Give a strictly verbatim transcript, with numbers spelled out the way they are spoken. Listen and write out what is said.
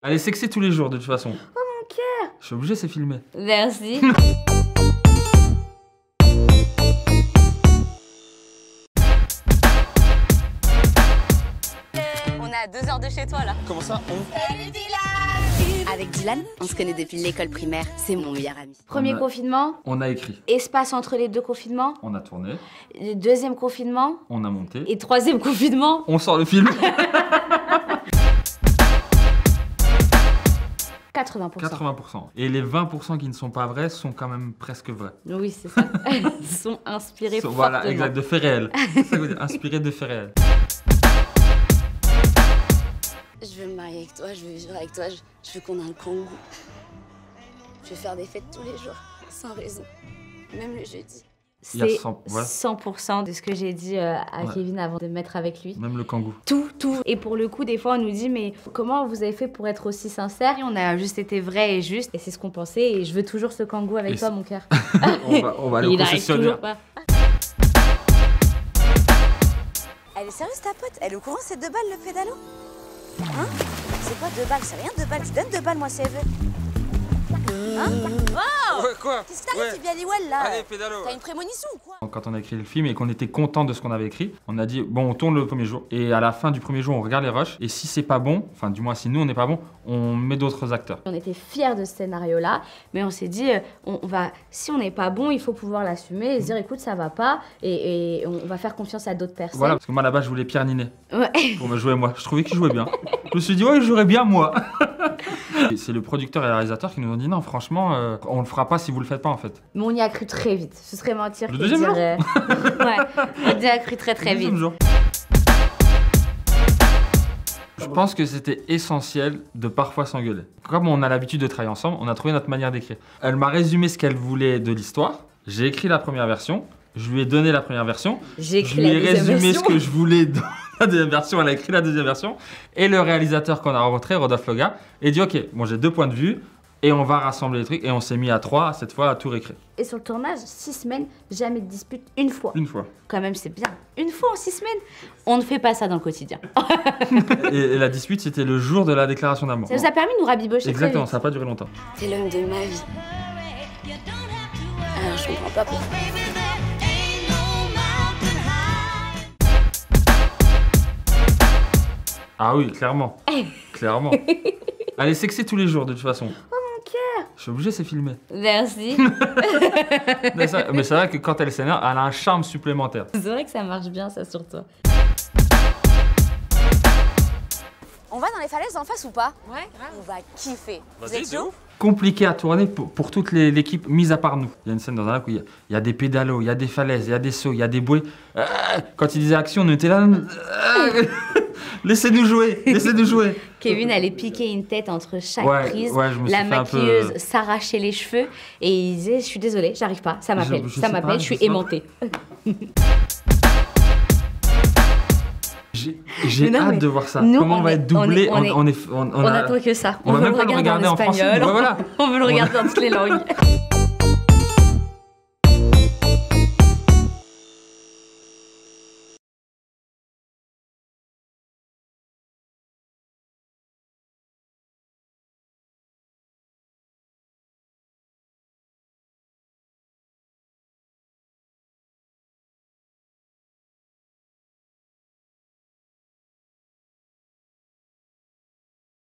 Allez, sexy tous les jours de toute façon. Oh mon cœur. Je suis obligé, c'est filmé. Merci. On est à deux heures de chez toi là. Comment ça, on... Salut Dylan. Avec Dylan, on se connaît depuis l'école primaire, c'est mon meilleur ami. Premier On a- confinement, On a écrit, espace entre les deux confinements. on a tourné, Deuxième confinement. on a monté. Et troisième confinement. On sort le film. quatre-vingts pour cent. quatre-vingts pour cent. Et les vingt pour cent qui ne sont pas vrais sont quand même presque vrais. Oui, c'est ça. Ils sont inspirés So, fortement. voilà, exact, de faits réels. C'est ça que vous dites, inspiré de faits réels. Je veux me marier avec toi, je veux vivre avec toi, je, je veux qu'on ait un kangou. Je veux faire des fêtes tous les jours, sans raison, même le jeudi. Il y a C'est cent- ouais. cent pour cent de ce que j'ai dit euh, à Ouais. Kevin avant de me mettre avec lui. Même le kangou. Tout, tout. Et pour le coup, des fois, on nous dit, mais comment vous avez fait pour être aussi sincère? Et on a juste été vrai et juste, et c'est ce qu'on pensait. Et je veux toujours ce kangou avec Et toi, c'est- mon cœur. On va, on va aller au Il arrive concessionnaire. toujours pas. Elle est sérieuse ta pote? Elle est au courant c'est deux balles le pédalo? Hein? C'est quoi deux balles? C'est rien deux balles, je donne deux balles moi si elle veut. Hein? Wow! Ouais, quoi? Qu'est-ce que t'arrives, Ouais. tu Bialiwell là? Allez, pédalo. T'as une prémonition ou quoi? Quand on a écrit le film et qu'on était content de ce qu'on avait écrit, on a dit bon, on tourne le premier jour et à la fin du premier jour, on regarde les rushs et si c'est pas bon, enfin du moins si nous on n'est pas bon, on met d'autres acteurs. On était fiers de ce scénario-là, mais on s'est dit, euh, on, on va, si on n'est pas bon, il faut pouvoir l'assumer et se dire, écoute, ça va pas, et, et on va faire confiance à d'autres personnes. Voilà, parce que moi là-bas je voulais Pierre Ninet Ouais. pour me jouer moi. Je trouvais qu'il jouait bien. Je me suis dit ouais, je jouerais bien moi. Et c'est le producteur et le réalisateur qui nous ont dit non, franchement, euh, on le fera pas si vous le faites pas en fait. Mais on y a cru très vite. Ce serait mentir. Le que deuxième de jour dire, euh, Ouais, on y a cru très très Le vite. deuxième jour. Je pense que c'était essentiel de parfois s'engueuler. Comme on a l'habitude de travailler ensemble, on a trouvé notre manière d'écrire. Elle m'a résumé ce qu'elle voulait de l'histoire. J'ai écrit la première version. Je lui ai donné la première version. J'ai Je écrit lui la ai deuxième résumé version. ce que je voulais dans la deuxième version. Elle a écrit la deuxième version. Et le réalisateur qu'on a rencontré, Rodolphe Loga, a dit ok, bon j'ai deux points de vue et on va rassembler les trucs. Et on s'est mis à trois, cette fois à tout réécrire. Et sur le tournage, six semaines, jamais de dispute, une fois. Une fois. Quand même, c'est bien. Une fois en six semaines. On ne fait pas ça dans le quotidien. et, et la dispute, c'était le jour de la déclaration d'amour. Ça nous a permis de nous rabibocher Exactement, très ça n'a vite. pas duré longtemps. T'es l'homme de ma vie. Alors je comprends pas pourquoi. Ah oui, clairement. Clairement. Allez, sexy tous les jours de toute façon. Oh mon cœur. Je suis obligé, c'est filmé. Merci. Mais, ça- mais c'est vrai que quand elle s'énerve, elle a un charme supplémentaire. C'est vrai que ça marche bien, ça, sur toi. On va dans les falaises en face ou pas? Ouais, grave. On va kiffer. Vous Vas-y, êtes de chaud? ouf. Compliqué à tourner pour, pour toute les- l'équipe, mise à part nous. Il y a une scène dans un lac où il y a, il y a des pédalos, il y a des falaises, il y a des sauts, il y a des bouées. Euh, quand il disait action, on était là. euh, Laissez-nous jouer, laissez-nous jouer. Kevin allait piquer une tête entre chaque Ouais, prise. ouais, je me suis La fait un peu, maquilleuse euh, s'arrachait les cheveux et il disait, je suis désolée, j'arrive pas, ça m'appelle, Je- je ça sais pas, m'appelle, je je suis sais pas. aimantée. J'ai j'ai Mais non, hâte mais de voir ça. nous, Comment on, on va est- être doublé. on est- on est- on, on, On a- attend que ça. on va veut même le pas le regarder regarder en français. espagnol, Ouais, voilà. on veut le regarder dans toutes les langues.